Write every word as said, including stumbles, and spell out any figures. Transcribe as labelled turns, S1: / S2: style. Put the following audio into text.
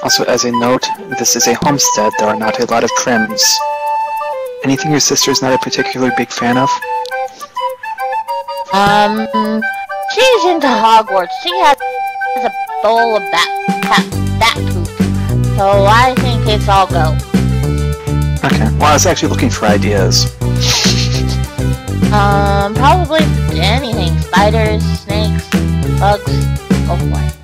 S1: Also, as a note, this is a homestead. There are not a lot of trims. Anything your sister's not a particularly big fan of?
S2: Um, she's into Hogwarts. She has a bowl of bat, bat, bat poop. So I think it's all go.
S1: Okay, well, I was actually looking for ideas.
S2: Um, probably anything. Spiders, snakes, bugs. Go for it.